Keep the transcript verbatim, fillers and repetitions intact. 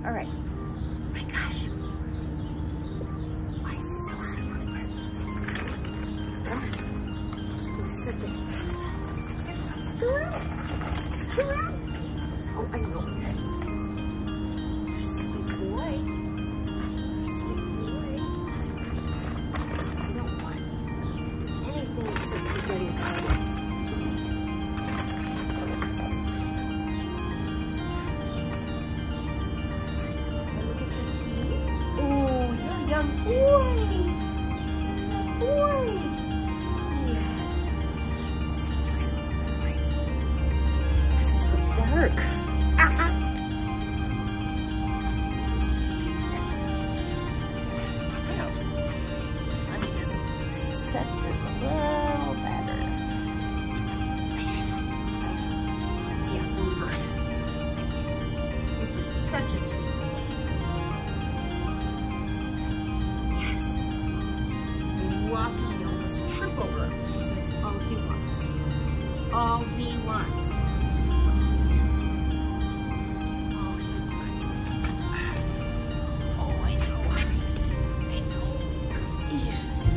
All right. My gosh. Why is it so hot? Come on. Give me a second. Still around. Still around. Oh, I know. You're sweet boy. You're sweet boy. You don't want anything except for getting colors. Young boy, young boy, yes. This is so dark. Uh-huh. Now, let me just set this a little better. Yeah, over. It's such a sweet. Walking, you almost trip over him because that's all he wants. It's all he wants. All he wants. Oh, I know. I know. Yes.